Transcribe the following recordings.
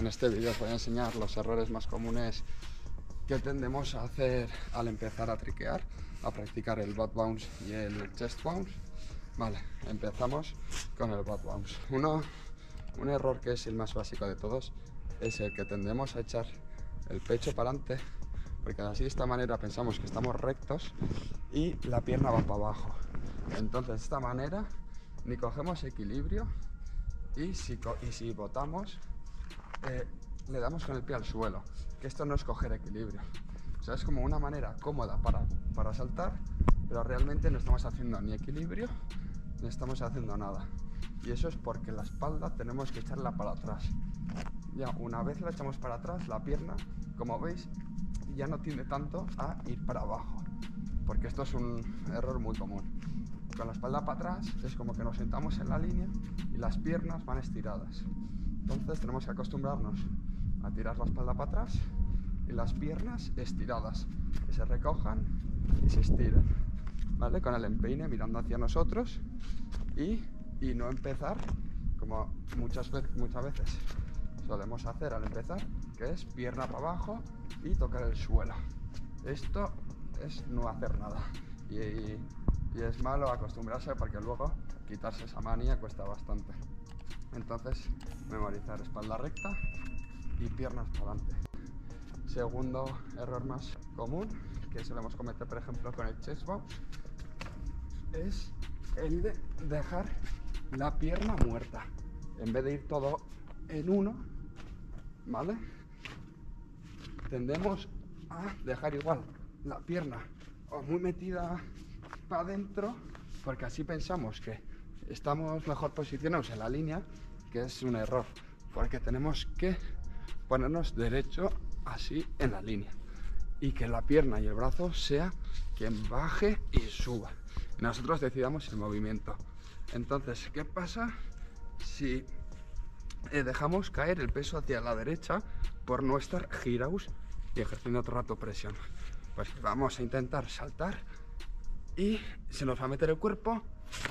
este vídeo os voy a enseñar los errores más comunes que tendemos a hacer al empezar a triquear, a practicar el butt bounce y el chest bounce. Vale, empezamos con el butt bounce. Un error que es el más básico de todos es el que tendemos a echar el pecho para adelante, porque así de esta manera pensamos que estamos rectos y la pierna va para abajo. Entonces de esta manera ni cogemos equilibrio y si botamos le damos con el pie al suelo, que esto no es coger equilibrio. O sea, es como una manera cómoda para saltar, pero realmente no estamos haciendo ni equilibrio ni estamos haciendo nada. Y eso es porque la espalda tenemos que echarla para atrás. Ya una vez la echamos para atrás, la pierna, como veis, ya no tiende tanto a ir para abajo, porque esto es un error muy común. Con la espalda para atrás es como que nos sentamos en la línea y las piernas van estiradas. Entonces tenemos que acostumbrarnos a tirar la espalda para atrás y las piernas estiradas, que se recojan y se estiren, ¿vale? Con el empeine mirando hacia nosotros y no empezar como muchas veces solemos hacer al empezar, que es pierna para abajo y tocar el suelo. Esto es no hacer nada y es malo acostumbrarse, porque luego quitarse esa manía cuesta bastante. Entonces, memorizar espalda recta y piernas para adelante. Segundo error más común que solemos cometer, por ejemplo, con el chest bounce, es el de dejar la pierna muerta. En vez de ir todo en uno, ¿vale? Tendemos a dejar igual la pierna o muy metida para adentro, porque así pensamos que estamos mejor posicionados en la línea, que es un error, porque tenemos que ponernos derecho así en la línea y que la pierna y el brazo sea quien baje y suba. Nosotros decidamos el movimiento. Entonces, ¿qué pasa si dejamos caer el peso hacia la derecha por no estar girados y ejerciendo todo el rato presión? Pues vamos a intentar saltar y se nos va a meter el cuerpo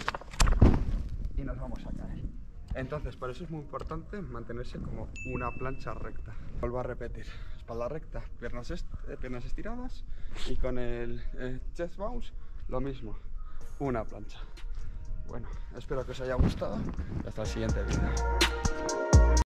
y nos vamos a caer. Entonces, por eso es muy importante mantenerse como una plancha recta. Vuelvo a repetir, espalda recta, piernas estiradas, y con el chest bounce lo mismo, una plancha. Bueno, espero que os haya gustado y hasta el siguiente vídeo.